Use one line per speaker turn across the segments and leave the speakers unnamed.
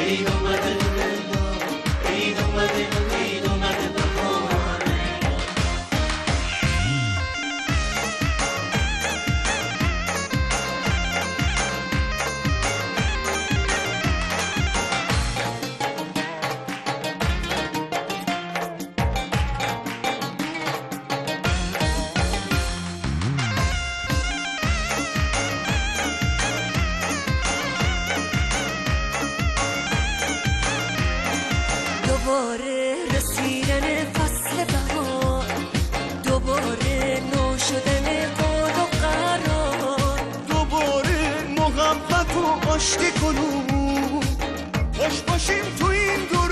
دوباره رسیدن فصل بهار، دوباره نو شدن قول و قرار،
دوباره محبت و آشتی کنون، خوش باشیم تو این دو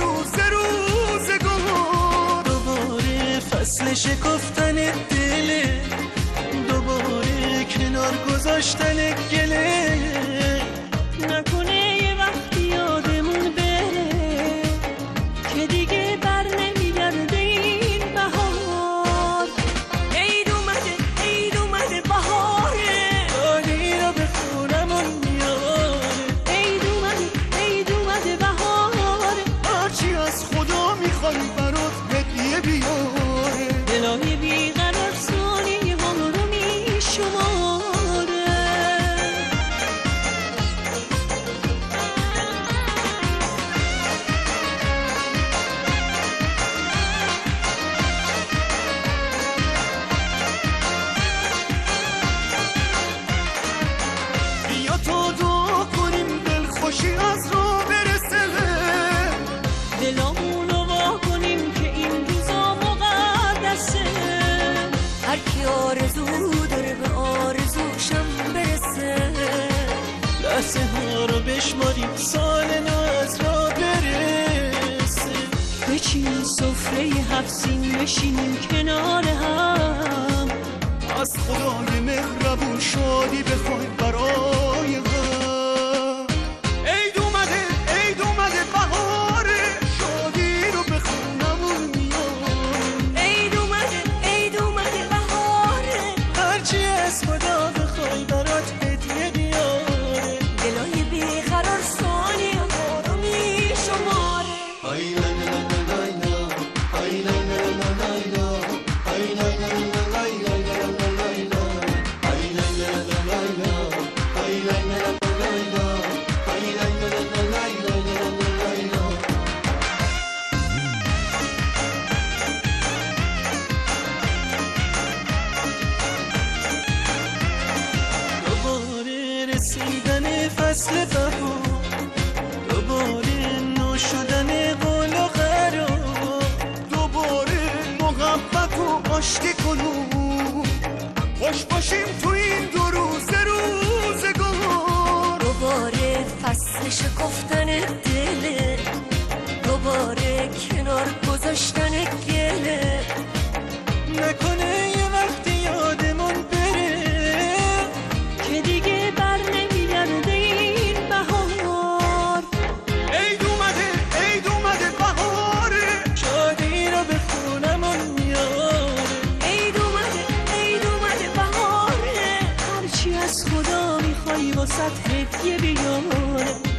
روزگار.
دوباره فصل شکفتن دله، دوباره کنار گذاشتن گله.
نکنه یه وقتی یادمون بره که دیگه بر نمیگرده این بهار.
عید اومده بهاره،
عالی رو به خونمون میاره.
عید اومده بهاره،
هرچی از خدا میخوای برات هدیه بیاره.
دلای بیقرار ثانیه ها رو میشماره.
بیا تا دعا کنیم دلخوشی از رو برسه،
دلامونو وا کنیم که این روزا مقدسه.
هر کی آرزو داره به آرزوشم برسه.
لحظه ها رو بشماریم سال نو از را برسه.
بچینیم سفره 7 سین بشینیم کنار هم،
از خدای مهربون شادی بخوایم برای هم. عید اومده بهاره، شادی رو به خونمون میاره.
عید اومده بهاره،
هرچی از خدا بخوای برات هدیه بیاره.
دلای بیقرار ثانیه ها رو میشماره.
دوباره رسیدن فصل بهار، دوباره نو شدن قول و قرار.
دوباره محبت و آشتی کنون، خوش باشیم تو این دو روزگار.
دوباره فصل شکفتن دله، دوباره کنار گذاشتن گله.
نکنه یه وقتی یادمون بره
که دیگه بر نمیگرده این بهار.
عید اومده بهاره،
شادی رو به خونمون میاره.
عید اومده بهاره،
هرچی از خدا میخوای واسه هدیه بیاره.